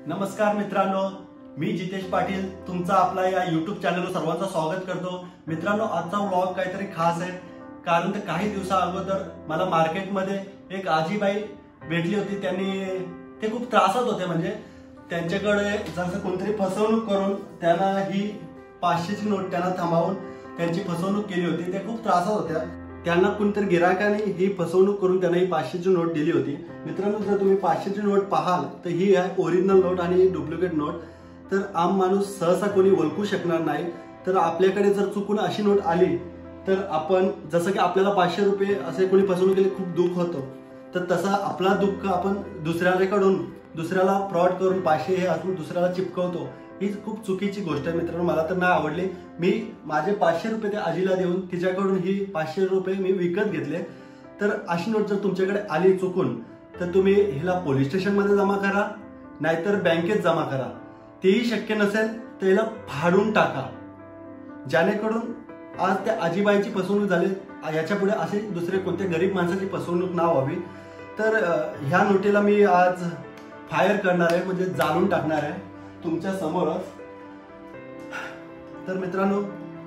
नमस्कार मित्रांनो, मी जितेश पाटील तुमचा आपला या YouTube चॅनलवर सर्वांचं स्वागत करतो। मित्रांनो, आजचा व्लॉग काहीतरी खास आहे, कारण तर काही दिवसा अगोदर मला मार्केटमध्ये एक आजीबाई भेटली होती। ते खूप त्रासात होते, म्हणजे त्यांच्याकडे जसं कोणतरी फसवणूक करून त्यांना ही 500ची नोट त्यांना थांबवून त्यांची फसवणूक केली होती। ते खूप त्रासात होत्या। त्यांना कोणतरी गिरायकाने ही फसवणूक करून त्यांना ही 500ची नोट दिली होती। मित्रांनो, जर तुम्ही 500ची नोट पाहाल तर ही आहे ओरिजिनल नोट आणि डुप्लिकेट नोट। तर आम माणूस सहसा कोणी ओळखू शकणार नाही। तर आपल्याकडे जर चुकून अशी नोट आली तर आपण जसं की आपल्याला 500 रुपये असे कोणी फसवणूक केली खूप दुःख होतं, तर तसा आपला दुःख आपण दुसऱ्याला फ्रॉड करून 500 हे अजून दुसऱ्याला चिपकवतो। ही खूप चुकीची गोष्ट आहे मित्रांनो, मला तर नाही आवडली। मी माझे 500 रुपये त्या आजीला देऊन तिच्याकडून ही 500 रुपये मी विकत घेतले। तर अशी नोट जर तुमच्याकडे आली चुकून तर तुम्ही हिला पोलीस स्टेशनमध्ये जमा करा, नाहीतर बँकेत जमा करा। तेही शक्य नसेल तर हिला फाडून टाका, जेणेकरून आज त्या आजीबाईची फसवणूक झाली, याच्या पुढे असे दुसरे कोणत्या गरीब माणसाची फसवणूक ना व्हावी। तर ह्या नोटीला मी आज फायर करणार आहे, म्हणजे जाळून टाकणार आहे तुमच्या समोरच। तर मित्रांनो,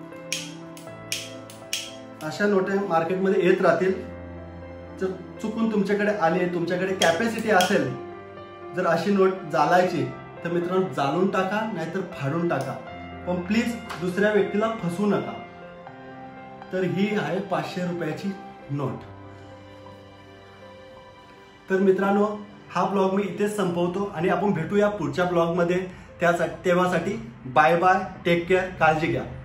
अशा नोटा मार्केटमध्ये येत राहतील। जर चुकून तुमच्याकडे आले, तुमच्याकडे कॅपॅसिटी असेल जर अशी नोट जाळायची, तर मित्रांनो जाळून टाका, नाहीतर फाडून टाका, पण प्लीज दुसऱ्या व्यक्तीला फसवू नका। तर ही आहे 500 रुपयाची नोट। तर मित्रांनो, हा ब्लॉग मी इथेच संपवतो आणि आपण भेटूया पुढच्या ब्लॉग मध्ये। तेव्हासाठी बाय बाय, टेक केअर, काळजी घ्या।